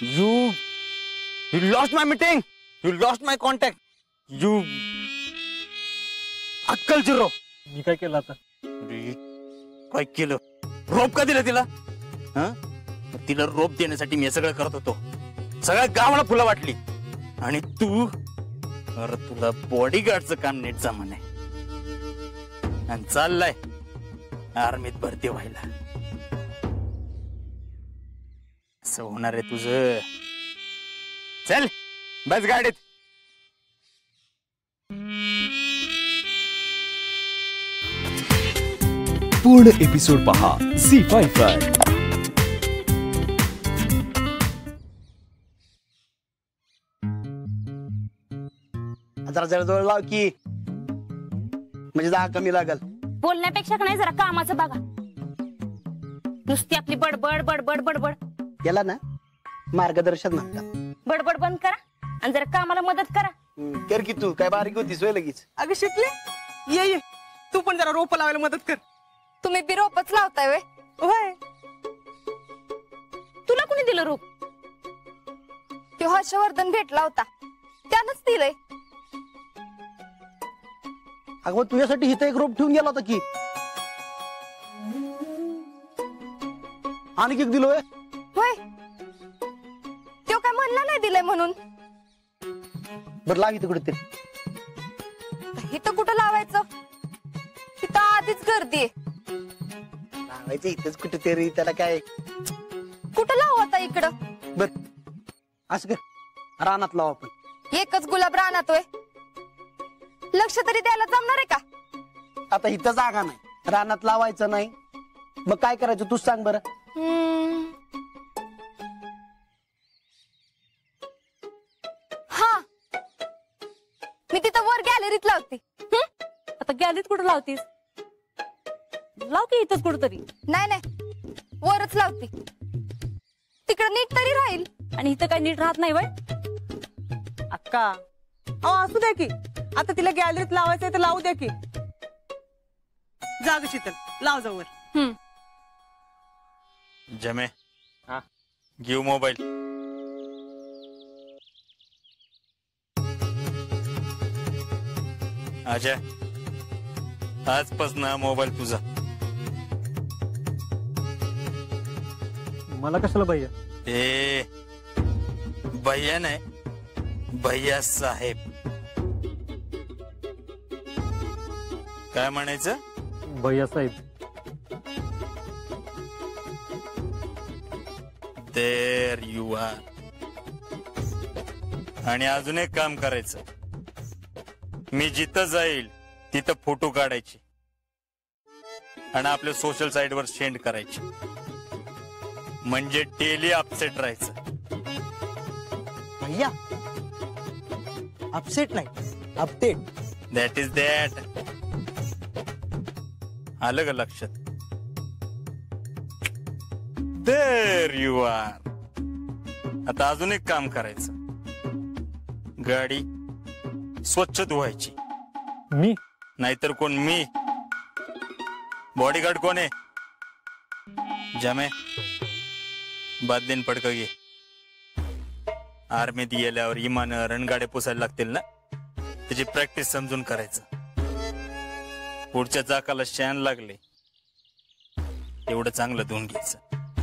You lost my meeting. You lost my contact. You अक्कल zero. मी काय केलं आता? काय केलं? रोप का दिलं तिला? तिला रोप देण्यासाठी मी सगळं करत होतो. सगळ्या गावाला फुलं वाटली आणि तू अरे तुला बॉडीगार्डचं काम नीट जमन आहे आणि चाललाय आर्मीत भरती व्हायला. असं होणार आहे तुझं. चल बस गाडीत. पूर्ण एपिसोड पहा झी5 वर. जरा जवळ लाव की म्हणजे जागा कमी लागल. बोलण्यापेक्षा नाही जरा कामाचं बघा. नुसती आपली बडबड बडबड बडबड याला ना मार्गदर्शन म्हणतात. बडबड बंद करा आणि जरा कामाला मदत करा. कर की तू काय बारीक होतीस होय लगेच. अगं शिकले ये तू पण जरा रोप लावायला मदत कर. तुम्ही बी रोपच लावताय वे? होय. तुला कोणी दिलं रोप? तो हर्षवर्धन भेटला होता त्यानंच दिलंय. अगं तुझ्यासाठी इथं एक रोप ठेवून गेला होता की आणि किती दिलोय. होय तो काय म्हणला नाही दिलंय म्हणून. बरं लाग इथं कुठे इथं कुठं लावायचं? इथं आधीच गर्दी आहे. लावायचं इथंच कुठेतरी. त्याला काय कुठं लावू आता इकडं? बर असं कर रानात लाव आपण. एकच गुलाब रानात होय. लक्ष तरी द्यायला जमणार आहे का? आता इथं जागा नाही रानात लावायचं नाही. मग काय करायचं तूच सांग बरं. हा मी तिथं वर गॅलरीत लावते. आता गॅलरीत कुठं लावतीस? लाव की इथंच कुठतरी. नाही नाही वरच लावते. तिकडं नीट तरी राहील. आणि इथं काय नीट राहत नाही वय? अक्का असू द्या की. आता तिला गॅलरीत लावायचंय तर लावू द्या की. जाग शीतल लाव जवळ. जमे गिव मोबाईल. अजय आजपासून हा मोबाईल तुझा. मला कशाला भैया? ए भैया नाही भैया साहेब. काय म्हणायचं? भैया साहेब. देर यू आर. आणि अजून एक काम करायचं. मी जिथं जाईल तिथं फोटो काढायचे आणि आपल्या सोशल साईटवर सेंड करायचे. म्हणजे डेली अपसेट राहायचं. भैया अपसेट नाही अपडेट. That is that. आलं का लक्षात? There you are. आता अजून एक काम करायचं. गाडी स्वच्छ धुवायची. मी? नाहीतर कोण? मी. बॉडीगार्ड कोण आहे? जमे बाद दिन पडक घे. आर्मीत गेल्यावर इमान रणगाड्या पुसायला लागतील ना, त्याची प्रॅक्टिस समजून करायचं. पुढच्या चाकाला शान लागले एवढं चांगलं धुवून घ्यायचं.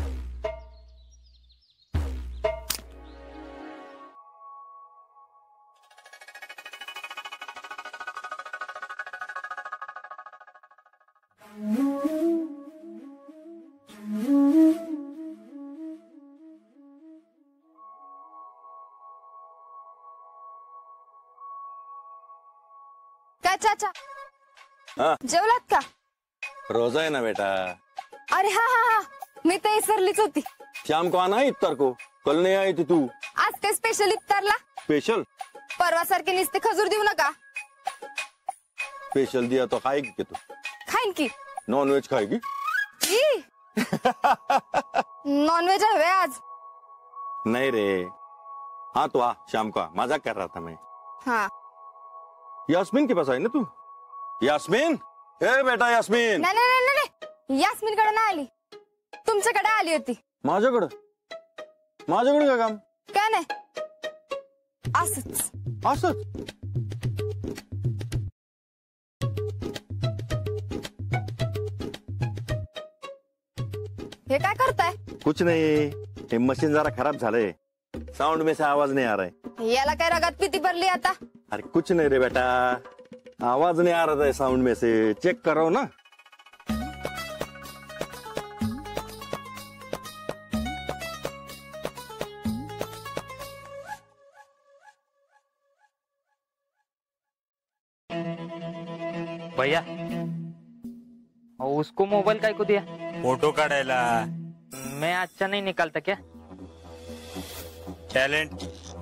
काय चाचा हाँ जेवलात का? रोजा है ना बेटा. अरे हा हा हा मी तर इसरलीच होती. शाम को आना है इफ्तार को. कल नहीं आई थी तू. आज काय स्पेशल इफ्तारला? स्पेशल? परवा सारखे नुसते खजूर देऊ नका. स्पेशल दिया तो खाएगी क्या तू? खाईन की. नॉन वेज खाएगी? नॉन वेज है आज? नहीं रे. हाँ तो आ शाम को आ. मजाक कर रहा था मैं. हाँ यास्मीन के पास आई ना तू? यास्मीन ए बेटा यास्मीन. नाही नाही नाही नाही यास्मीन कडे नाही आली तुमच्याकडे आली होती. माझ्याकडे? माझ्याकडे काय काम? काय नाही असंच. असंच? हे काय करताय? कुछ नहीं, ये मशीन जरा खराब झालंय, साउंड में से आवाज नहीं आ रहा है. याला काय रगात पिती भरली आता? अरे कुछ नहीं रे बेटा, आवाज नहीं आ रहा था साउंड में से, चेक करो ना. भैया उसको मोबाइल काय को दिया? फोटो काढायला. मैं अच्छा नहीं निकालता क्या? टॅलेंट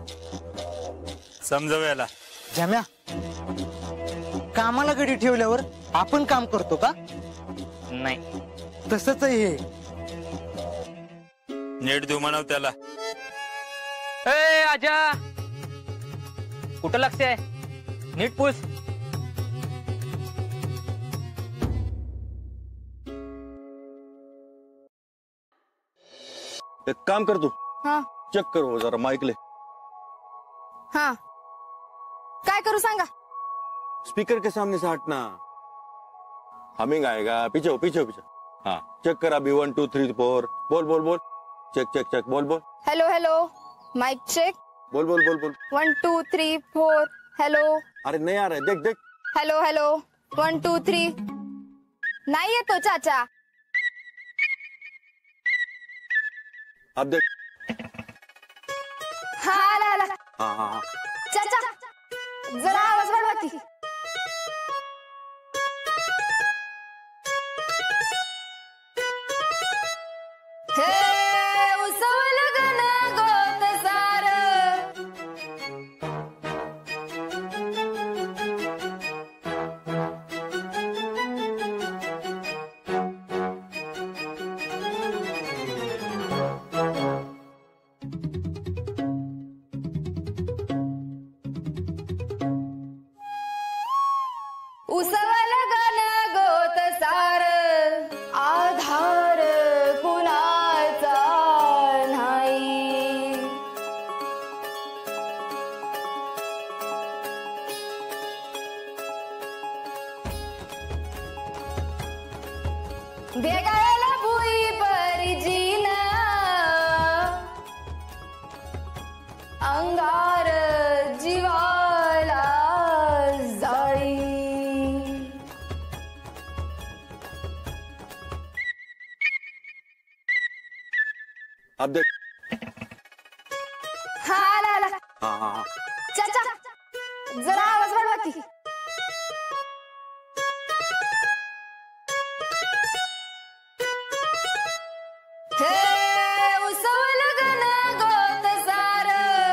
समजव याला. जम्या, कामाला गडी ठेवल्यावर आपण काम करतो का? नहीं. तसंच आहे हे. नीट देऊ म्हणाव त्याला. ए आजा, कुठं लक्ष आहे? नीट पूस. एक काम कर तू, हा चेक करो जरा माइक ले. हा काय करू सांगा? स्पीकर के सामने से हटना. हमिंग आएगा, पीछे हो पीछे हो पीछे. हाँ चेक कर अभी 1 2 3 4. बोल बोल बोल. Check check check. बोल बोल हॅलो हॅलो माइक चेक. बोल बोल बोल बोल. 1 2 3 4. हॅलो अरे नहीं आ रहा है, देख देख. Hello hello 1 2 3. नाही येतो चाचा. अब देख. हा आला आला. हाँ हाँ हाँ. चाचा जरा आवाज वाढवा की. हे उसवलं गण गोत सार. उसवलं गण गोत सार. आधार कुणाचा नाही. भेगायला भुई परिजीन. अंगार जीवाला जाळी. अब देख. हा आला आला. हाँ हाँ हाँ. चाचा जरा आवाज वाढवा की. हे उसवलं गण गोत सार.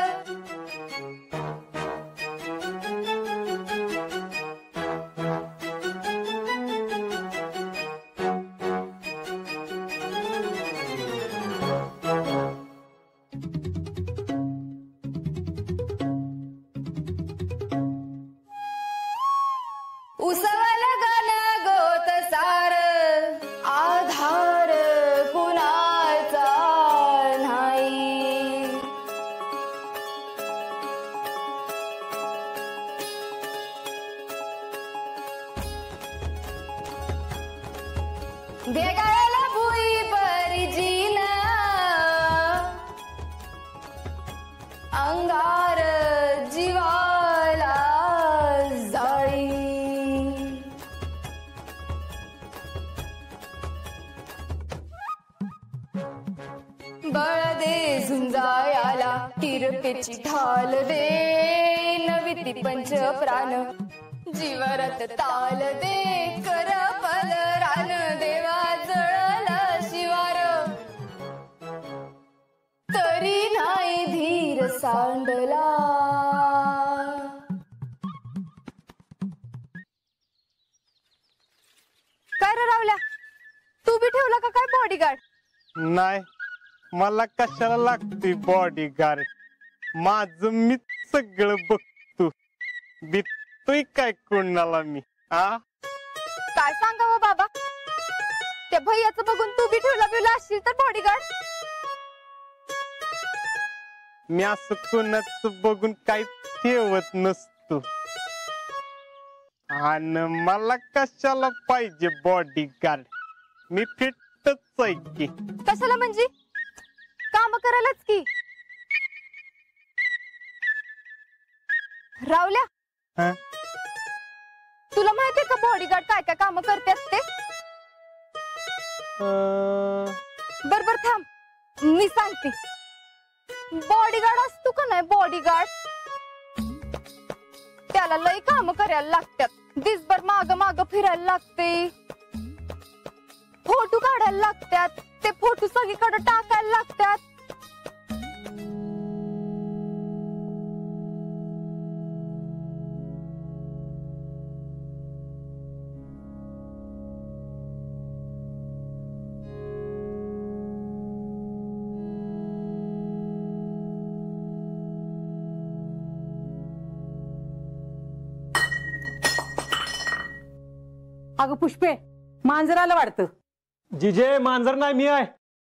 उसवलं गण गोत सार. आधार कुणाचा नाही. भेगायला भुई परिजीन. अंगार जीवाला जाळी. बळ दे झुंजायाला किरपेची ढाल दे. नवी पंच प्राण जीवरत ताल दे. कर पल रान देवा जळला शिवार. तरी नाही धीर सांडला. काय रे रावल्या, तू बी ठेवला का काय बॉडीगार्ड? नाही, मला कशाला लागते बॉडीगार्ड? माझं मी सगळं बघतो. बितोय काय कोणाला मी? आ काय सांगावं बाबा, त्या भैयाचं बघून तू बी ठेवला बिवला असशील तर बॉडीगार्ड. मी असं कोणाच बघून काही ठेवत नसतो. आणि मला कशाला पाहिजे बॉडीगार्ड? मी फिटच आहे की. कशाला म्हणजे? काम करायलाच की. रावल्या, हा? तुला माहितीये का बॉडीगार्ड काय काय काम करतात ते? बर बर थांब, मी सांगते. बॉडीगार्ड असतो का नाही, बॉडीगार्ड त्याला लई काम करायला लागतात. दिसभर माग माग फिरायला लागते, फोटो काढायला लागतात, ते फोटो सगळीकडे टाकायला लागतात. अगं पुष्पे, मांजर आलं वाटतं. जिजे मांजर नाही, मी आहे.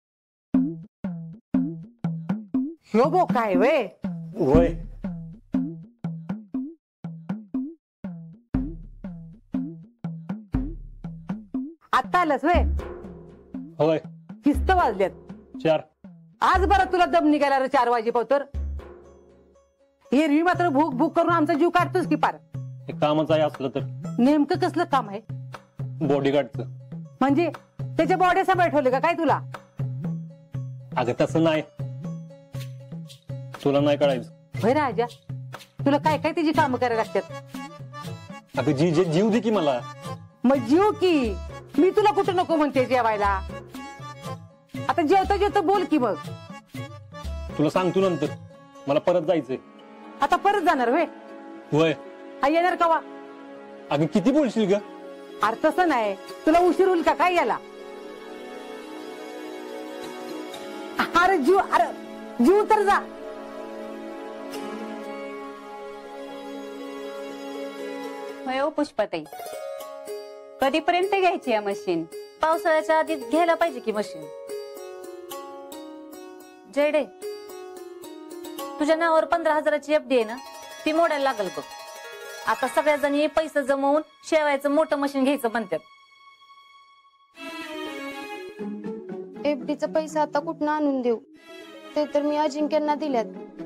हो बो काय वे. होय. आता आलंच वे. होय. किस्त वाजल्यात 4. आज बरं तुला दम निघाला रे 4 वाजेपावतर. एरवी मात्र भूक भूक करून आमचा जीव काढतोस की पार. हे कामच आहे असलं तर. नेमकं कसलं काम आहे? बॉडीगार्डचं. म्हणजे त्याच्या बॉडी सांभाळ ठेवले का काय तुला? अगं तसं नाही, तुला नाही कळायचं. होय राजा, तुला काय काय त्याची कामं करायला लागतात? अगं जीजे जीव दे की मला. मग जीव की, मी तुला कुठं नको म्हणते जेवायला. आता जेवता जेवता बोल की मग. तुला सांगतो नंतर, मला परत जायचंय. आता परत जाणार होय? होय. येणार कवा? अगं किती बोलशील ग? अरे तसं नाही, तुला उशीर होईल का काय याला? अरे जीव तर जा. हो पुष्पाताई, कधीपर्यंत घ्यायची या मशीन? पावसाळ्याच्या आधी घ्यायला पाहिजे की मशीन. जयडे, तुझ्या नावावर 15,000ची FD आहे ना, ती मोडायला लागल बघ. आता सगळ्या जणी पैसे जमवून शेवायचं मोठं मशीन घ्यायचं म्हणतात. FDचा पैसा आता कुठनं आणून देऊ? ते तर मी अजिंक्यांना दिल्यात.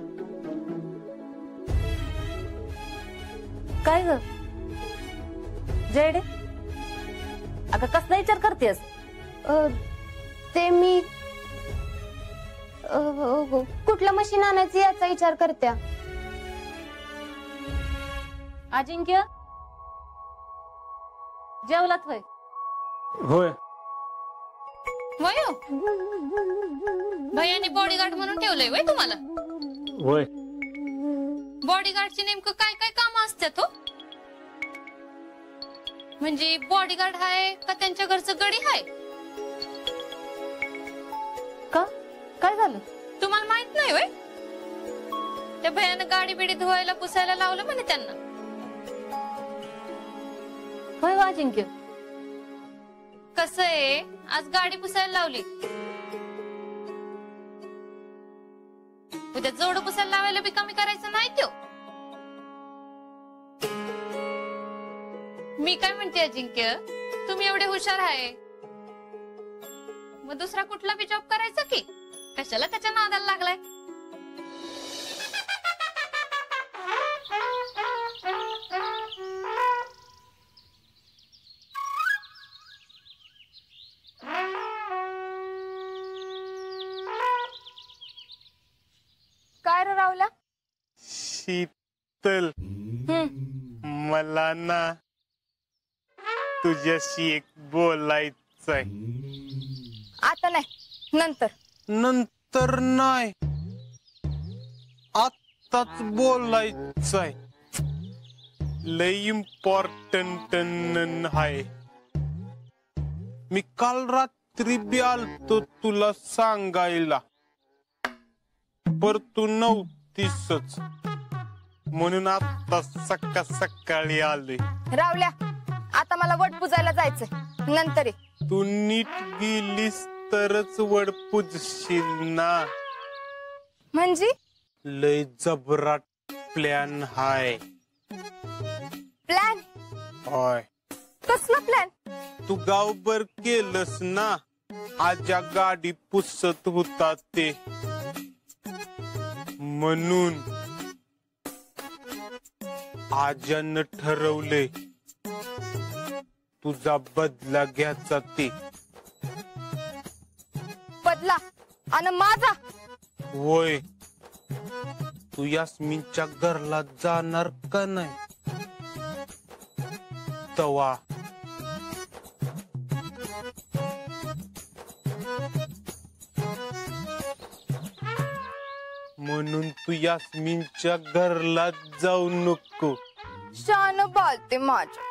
काय ग जयडे, अगं कसला विचार करतेस? ते मी कुठलं मशीन आणायचं याचा विचार करत्या. अजिंक्य, जेवलात होय? होय. वयो भैयाने बॉडीगार्ड म्हणून ठेवलंय वय तुम्हाला? होय. बॉडीगार्डची नेमकं काय काय काम असतात हो? म्हणजे बॉडीगार्ड आहे का त्यांच्या घरचं गडी आहे? का काय झालं? तुम्हाला माहित नाही वय? त्या भैयानं गाडी बिडी धुवायला पुसायला लावलं म्हणे त्यांना. होय अजिंक्य. कसं आहे, आज गाडी पुसायला लावली, उद्या जोड पुसायला लावायला बी कमी करायचं नाही त्यो. मी काय म्हणते अजिंक्य, तुम्ही एवढे हुशार आहे, मग दुसरा कुठला बी जॉब करायचा की कशाला त्याच्या नादाला लागलाय? काय रे रावला? शीतल, मला ना तुझ्याशी एक बोलायचंय. आता नाही, नंतर. नंतर नाही, आत्ताच बोलायचंय. लय इम्पॉर्टंट आहे. मी काल रात्री बी आलतो तुला सांगायला, पर तू नव्हतीसच, म्हणून आता सकाळी आलोय. रावल्या, आता मला वट पुजायला जायचंय, नंतर ये. तू नीट गेलीस तरच वड पूजशील ना. म्हणजे लय जबराट प्लॅन हाय. प्लॅन? होय. कसला प्लॅन? तू गावभर केलंस ना, आजा गाडी पुसत होता ते, म्हणून आजानं ठरवले तुझा बदला घ्यायचा ते. बदला? आणि माझा? होय. तू यास्मिनच्या घरला जाणार का नाही? तवा म्हणून तू यास्मिनच्या घरला जाऊ नको. शान बोलते माझ्या.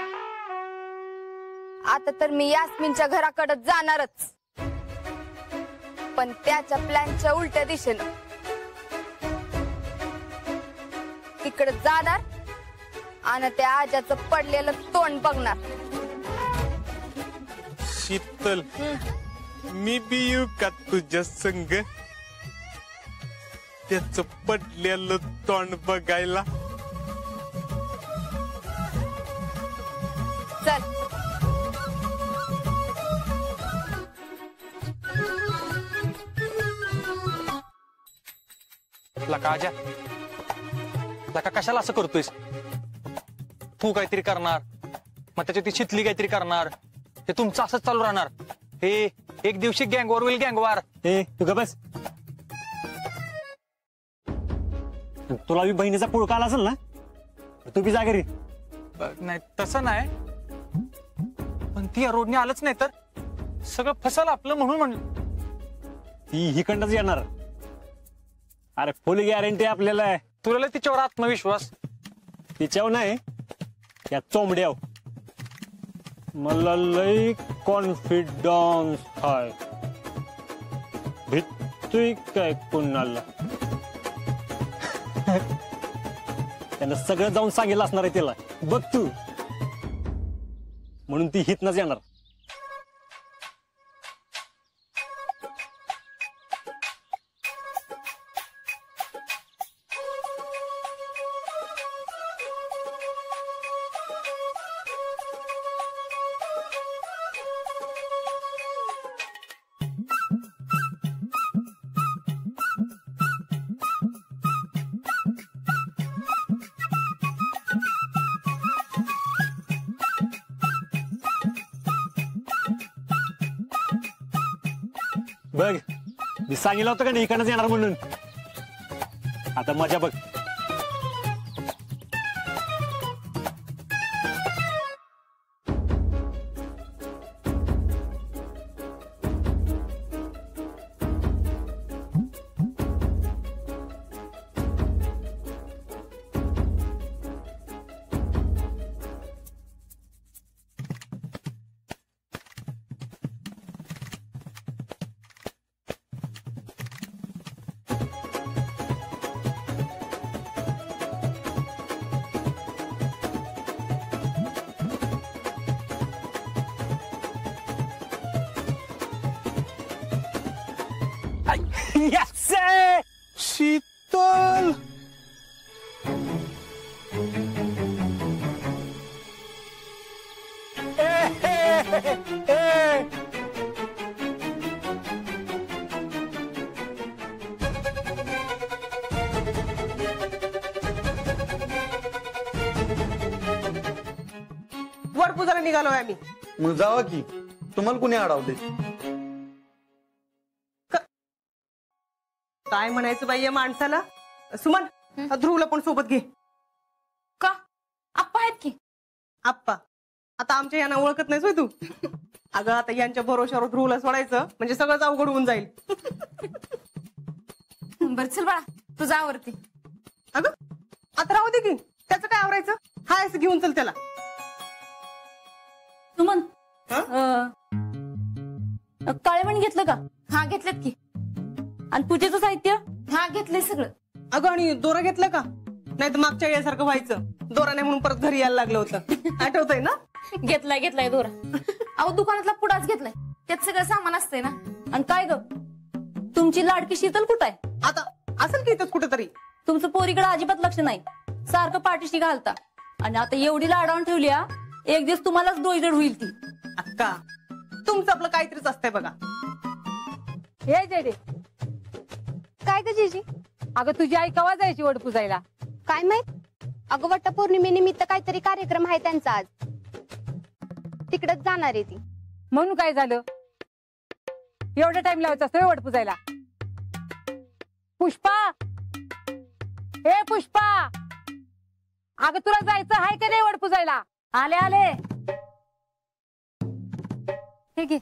आता तर मी यास्मिनच्या घराकडे जाणारच, पण त्याच्या प्लॅनच्या उलट्या दिशेनं. तिकडे जाणार आणि त्या आजाचं पडलेलं तोंड बघणार. शीतल, मी बी येऊ का तुझ्या संग त्याच पडलेलं तोंड बघायला? चल. लका आजा, लका कशाला असं करतोयस? तू काहीतरी करणार, मग त्याच्या ती शितली काहीतरी करणार, हे तुमचं असंच चालू राहणार. हे एक दिवशी गँगवॉर होईल, गँगवॉर. ए तू का बस. तुला बी बहिणीचा पुळका आला असेल ना, तू बी जा घरी. नाही तसं नाही, पण ती या रोडने आलंच नाही तर सगळं फसल आपलं, म्हणून म्हणलं. ती हिकडनंच येणार. अरे फुल गॅरंटी आपल्याला आहे. तुला लय तिच्यावर आत्मविश्वास? तिच्यावर नाही, या चोंबड्याव मला लय कॉन्फिडन्स आहे. भेटतोय काय कोणाला? त्यानं सगळं जाऊन सांगितलं असणार आहे त्याला, बघ तू. म्हणून ती हितनच येणार. बघ, मी सांगितलं होतं का नाही इकडनंच येणार म्हणून. आता मजा बघ. शीतल, वर पुजायला निघालोय आम्ही. मग जावा की, तुम्हाला कुणी अडवले? काय म्हणायचं बाई या माणसाला? सुमन, ध्रुवला पण सोबत घे. का? आप्पा आहेत की. आप्पा? आता आमच्या यांना ओळखत नाहीस होय तू? अगं आता यांच्या भरोशावर ध्रुवला सोडायचं म्हणजे सगळंच अवघड होऊन जाईल. बर चल बाळा, तुझा आवडती. अगं आता राहू दे की, त्याचं काय आवरायचं? हाय असं घेऊन चल त्याला. सुमन, काळेमणी घेतलं का? हा घेतलेत की. आणि पूजेचं साहित्य? हा घेतलंय सगळं. अगं आणि दोरा घेतला का? नाही तर मागच्या वेळेसारखं व्हायचं, दोरा नाही म्हणून परत घरी यायला लागलं होतं. आठवतंय ना? घेतलाय दोरा. अहो दुकानातला पुडाच घेतलाय, त्यात सगळं सामान असतंय ना. आणि काय ग, तुमची लाडकी शीतल कुठं आहे? आता असेल की इथंच कुठेतरी. तुमचं पोरीकडे अजिबात लक्ष नाही, सारखं पाठीशी घालता. आणि आता एवढी लाडावून ठेवली हा, एक दिवस तुम्हालाच डोईजड होईल ती. अक्का तुमचं आपलं काहीतरीच असतंय बघा. हे जेडे, काय ग जीजी? अगं तुझी आई कवा जायची वड पुजायला? काय माहित. अगं वटपौर्णिमेनिमित्त काहीतरी कार्यक्रम आहे त्यांचा आज, तिकडच जाणार आहे ती. म्हणून काय झालं? एवढा टाइम लावायचा असतो वड पुजायला? पुष्पा, हे पुष्पा, अगं तुला जायचं आहे का नाही वड पुजायला? आले आले. हे घे.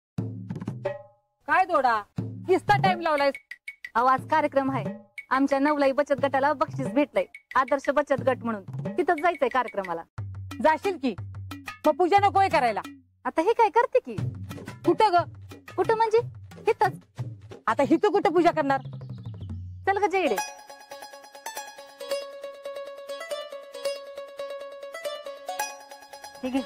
काय दोडा किस्ता टाइम लावलाय? आवाज कार्यक्रम आहे आमच्या नवलाई बचत गटाला बक्षीस भेटलंय, आदर्श बचत गट म्हणून. तिथंच जायचंय कार्यक्रमाला. जाशील की? मग पूजा नकोय करायला? आता हे काय करते की? कुठं ग? कुठं म्हणजे इथंच. आता हिथं कुठं पूजा करणार? चल ग जेडे. हे घे.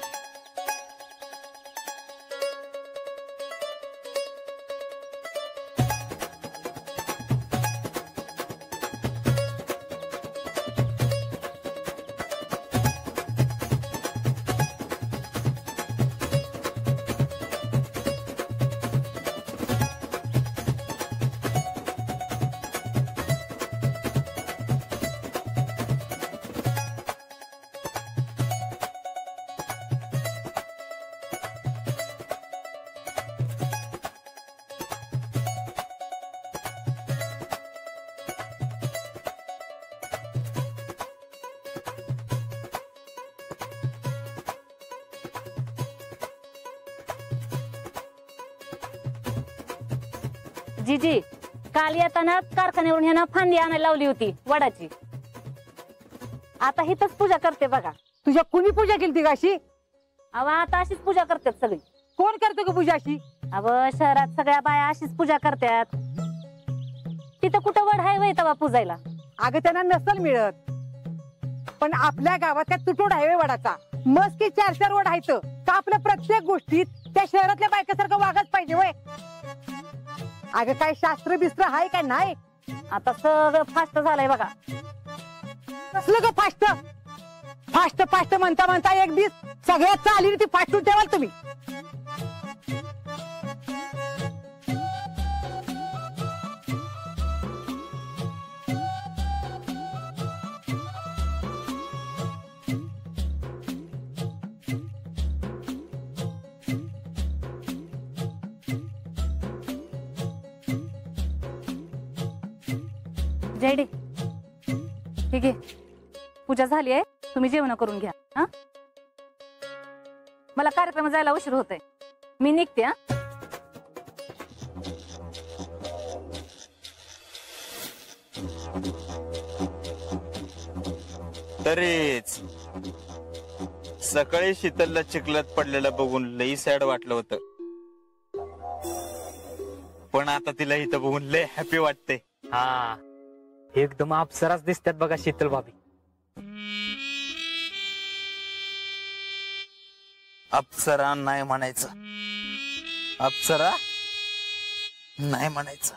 जीजी, काल येताना कारखान्यावरून ह्यानं फांदी आणायला लावली होती वडाची. आता हिथंच पूजा करते बघा. तुझ्या कुणी पूजा केली ती अशी? अव आता अशीच पूजा करतात सगळी. कोण करतो ग पूजा अशी? अव शहरात सगळ्या बाया अशीच पूजा करतात. तिथं कुठं वड आहे वय तवा पूजायला? अगं त्यांना नसल मिळत, पण आपल्या गावात काय तुटवड आहे वडाचा? मस्त की 4-4 वड आहेत का? आपल्या प्रत्येक गोष्टीत त्या शहरातल्या बायकासारखं वागच पाहिजे वय. अगं काय शास्त्र बिस्त्र आहे का नाही? आता सगळं फास्ट झालंय बघा. कसलं ग फास्ट? फास्ट फास्ट म्हणता म्हणता एक दिवस सगळ्या चालीने ती फाटून ठेवाल तुम्ही. जयडे, ठीक आहे, पूजा झाली आहे, तुम्ही जेवण करून घ्या. हा, मला कार्यक्रमात जायला उशीर होतोय, मी निघते. हा, तरीच सकाळी शीतलला चिखलात पडलेलं बघून लई सॅड वाटलं होतं, पण आता तिला इथं बघून लय हॅपी वाटते. हा, एकदम अप्सराच दिसतात बघा शीतल भाभी. अप्सरा नाही म्हणायचं, अप्सरा नाही म्हणायचं.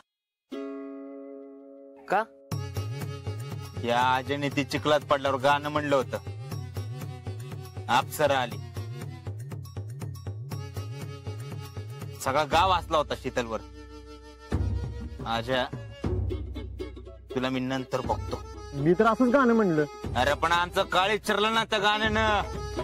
का? या आजने ती चिखलात पडल्यावर गाणं म्हणलं होतं, अप्सरा आली. सगळा गाव हसला होता शीतलवर. आजा, तुला मी नंतर बघतो. मी तर असंच गाणं म्हणलं. अरे पण आमचं काळी चिरलं ना त्या गाण्यानं.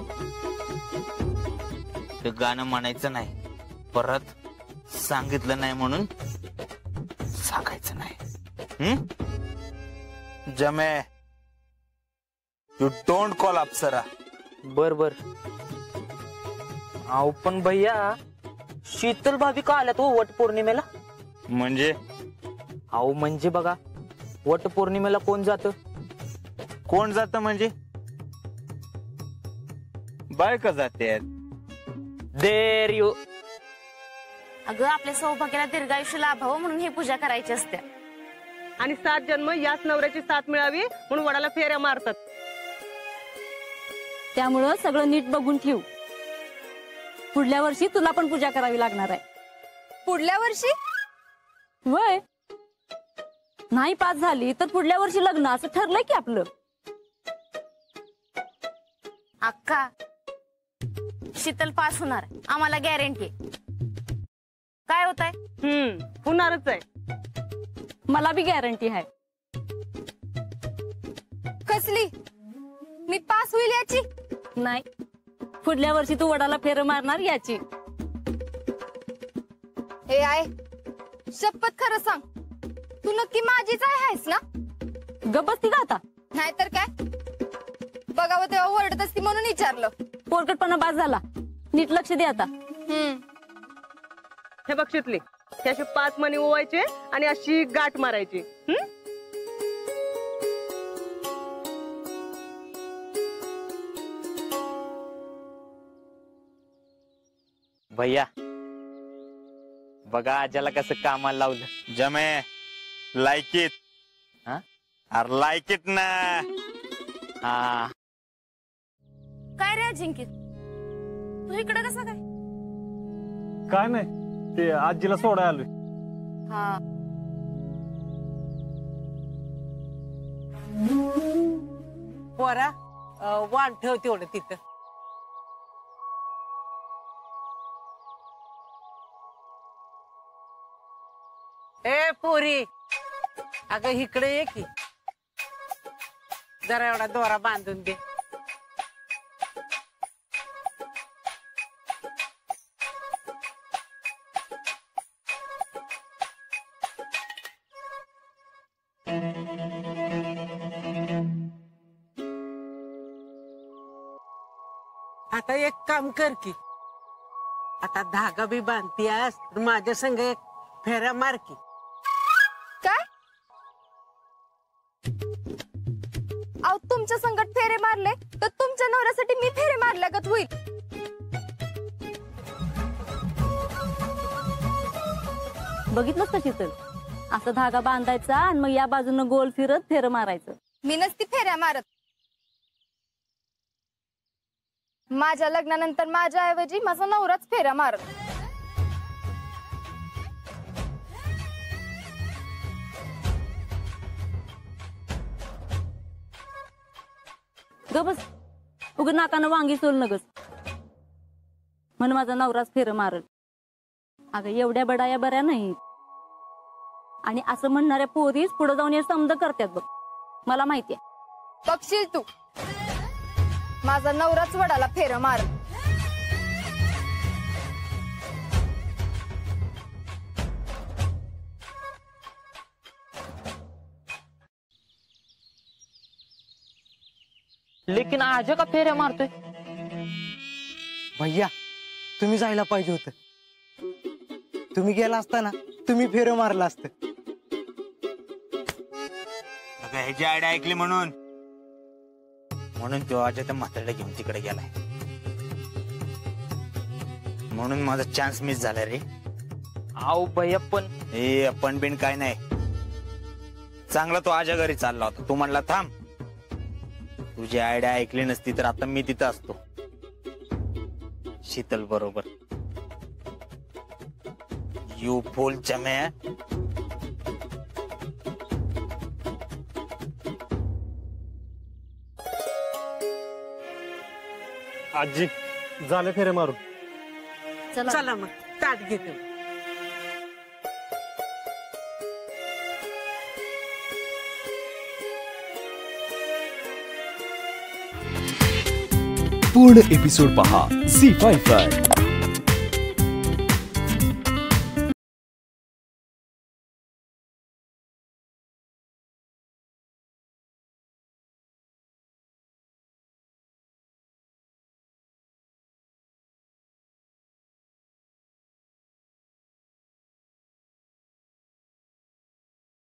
ते गाणं म्हणायचं नाही, परत सांगितलं नाही म्हणून सांगायचं नाही. जमे, यू डोंट कॉल अप्सरा. बर बर. अहो पण भैया, शीतल भाभी का आल्यात हो वट पौर्णिमेला? म्हणजे? अहो म्हणजे बघा, वट पौर्णिमेला कोण जात? कोण जात म्हणजे? बायका जाते. There you. अगं आपल्या सौभाग्याला दीर्घायुष्य लाभावं म्हणून ही पूजा करायची असते. आणि 7 जन्म याच नवऱ्याची साथ मिळावी म्हणून वडाला फेऱ्या मारतात. त्यामुळं सगळं नीट बघून ठेव. पुढल्या वर्षी तुला पण पूजा करावी लागणार आहे. पुढल्या वर्षी? वय नाही पास झाली तर पुढल्या वर्षी लग्न असं ठरलंय की आपलं. अक्का शीतल पास होणार आम्हाला गॅरंटी आहे. काय होत आहे? होणारच आहे. मला बी गॅरंटी आहे. कसली? मी पास होईल याची? नाही, पुढल्या वर्षी तू वडाला फेर मारणार याची. हे आहे शपथ खरं सांग, तू नक्की माझीच आहेस ना? गबसती का आता? नाहीतर काय, बघावं तेव्हा ओरडत असती म्हणून विचारलं. पोरकटपणा बास झाला, नीट लक्ष दे आता. हे बघ शितली, हे असे 5 मणी ओवायचे आणि अशी गाठ मारायची. भैया बघा आज्याला कसं कामाला लावलं. जमे लाईक इट. अरे लाईक इट ना. हा काय रे अजिंक्य, तू इकडे कसा काय? काय नाही, ते आजीला सोडाय आलोय. हा पोरा वाण ठेव तेवढं तिथं. ए पोरी, अगं इकडे ये की, जरा एवढा दोरा बांधून दे. आता एक काम कर की, आता धागा बी बांधतीयास तर माझ्या संग एक फेऱ्या मार की. काय? अहो तुमच्या संकट फेरे मारले तर तुमच्या नवऱ्यासाठी मी फेरे मारल्यागत होईल. बघितलंस का शीतल, असं धागा बांधायचा आणि मग या बाजूनं गोल फिरत फेर मारायचं. मी नसती फेऱ्या मारत. माझ्या लग्नानंतर माझ्या ऐवजी माझा नवराच फेऱ्या मारत. ग बस, उग नाकानं वांगी सोल नगस म्हण माझा नवराच फेर मारल. अगं एवढ्या बडाया बऱ्या नाहीत, आणि असं म्हणणाऱ्या पोरीस पुढे जाऊन हे समज करतात बघ. मला माहितीये. बघशील तू, माझा नवराच वडाला फेर मार. लेकिन आज का फेऱ्या मारतोय? भैया तुम्ही जायला पाहिजे होतं. तुम्ही गेला असता ना, तुम्ही फेरं मारला असतं. ह्याची आयडिया ऐकली म्हणून तो आजा त्या म्हाताऱ्याला घेऊन तिकडे गेलाय. म्हणून माझा चान्स मिस झाला रे. आओ भैया पण ए आपण बिन काय नाही. चांगला तो आजा घरी चालला होता, तू म्हणला थांब. तुझी आयडिया ऐकली नसती तर आता मी तिथं असतो शीतल बरोबर. यू फुल चमे. आजी झाले फेरे मारून. चला मग ताट घेतो. पूर्ण एपिसोड पहा झी5 वर.